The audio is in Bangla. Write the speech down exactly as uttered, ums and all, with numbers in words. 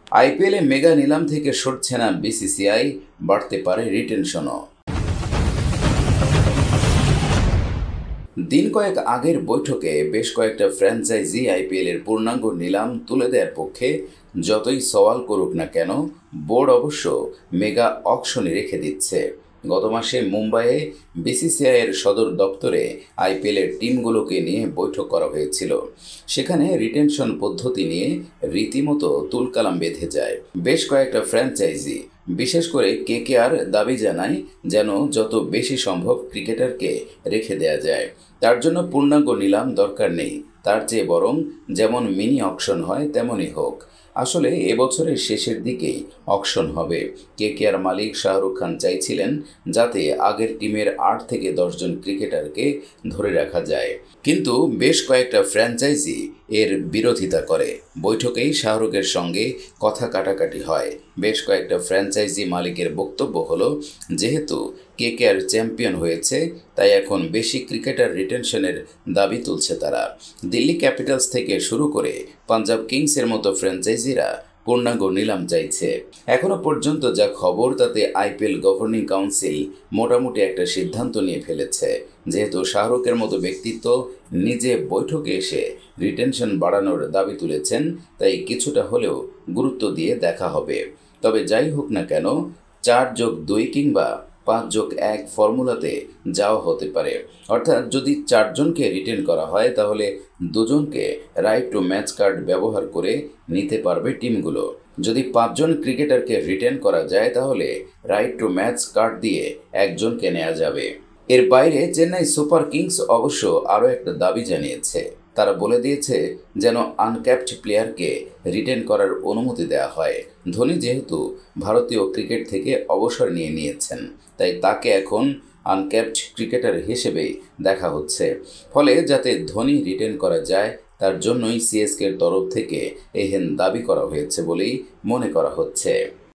আইপিএলে মেগা নিলাম থেকে সরছে না বিসিসিআই, বাড়তে পারে রিটেনশনও। দিন কয়েক আগের বৈঠকে বেশ কয়েকটা ফ্র্যাঞ্চাইজি আইপিএলের পূর্ণাঙ্গ নিলাম তুলে দেওয়ার পক্ষে যতই সওয়াল করুক না কেন, বোর্ড অবশ্য মেগা অকশনে রেখে দিচ্ছে। গত মাসে মুম্বাইয়ে বিসিসিআইয়ের সদর দপ্তরে আইপিএলের টিমগুলোকে নিয়ে বৈঠক করা হয়েছিল। সেখানে রিটেনশন পদ্ধতি নিয়ে রীতিমতো তুলকালাম বেঁধে যায়। বেশ কয়েকটা ফ্র্যাঞ্চাইজি, বিশেষ করে কেকেআর দাবি জানায় যেন যত বেশি সম্ভব ক্রিকেটারকে রেখে দেয়া যায়। তার জন্য পূর্ণাঙ্গ নিলাম দরকার নেই, তার চেয়ে বরং যেমন মিনি অকশন হয় তেমনই হোক। আসলে এবছরের শেষের দিকেই অকশন হবে। কেকেআর মালিক শাহরুখ খান চাইছিলেন যাতে আগের টিমের আট থেকে দশজন ক্রিকেটারকে ধরে রাখা যায়, কিন্তু বেশ কয়েকটা ফ্র্যাঞ্চাইজি এর বিরোধিতা করে। বৈঠকেই শাহরুখের সঙ্গে কথা কাটাকাটি হয়। বেশ কয়েকটা ফ্র্যাঞ্চাইজি মালিকের বক্তব্য হলো, যেহেতু কেকেআর চ্যাম্পিয়ন হয়েছে তাই এখন বেশি ক্রিকেটার রিটেনশনের দাবি তুলছে তারা। দিল্লি ক্যাপিটালস থেকে শুরু করে পাঞ্জাব কিংসের মতো ফ্র্যাঞ্চাইজিরা পূর্ণাঙ্গ নিলাম চাইছে। এখনো পর্যন্ত যা খবর তাতে আইপিএল গভর্নিং কাউন্সিল মোটামুটি একটা সিদ্ধান্ত নিয়ে ফেলেছে। যেহেতু শাহরুখের মতো ব্যক্তিত্ব নিজে বৈঠকে এসে রিটেনশন বাড়ানোর দাবি তুলেছেন, তাই কিছুটা হলেও গুরুত্ব দিয়ে দেখা হবে। তবে যাই হোক না কেন, চার যোগ দুই কিংবা পাঁচ যোগ এক ফর্মুলাতে যাওয়া হতে পারে। অর্থাৎ যদি চারজনকে রিটেন করা হয় তাহলে দুজনকে রাইট টু ম্যাচ কার্ড ব্যবহার করে নিতে পারবে টিমগুলো। যদি পাঁচজন ক্রিকেটারকে রিটেন করা যায় তাহলে রাইট টু ম্যাচ কার্ড দিয়ে একজনকে নেওয়া যাবে। এর বাইরে চেন্নাই সুপার কিংস অবশ্য আরও একটা দাবি জানিয়েছে। তারা বলে দিয়েছে যেন আনক্যাপড প্লেয়ারকে রিটেন করার অনুমতি দেওয়া হয়। ধোনি যেহেতু ভারতীয় ক্রিকেট থেকে অবসর নিয়ে নিয়েছেন, তাই তাকে এখন আনক্যাপড ক্রিকেটার হিসেবেই দেখা হচ্ছে। ফলে যাতে ধোনি রিটেন করা যায় তার জন্যই সিএসকের তরফ থেকে এহেন দাবি করা হয়েছে বলেই মনে করা হচ্ছে।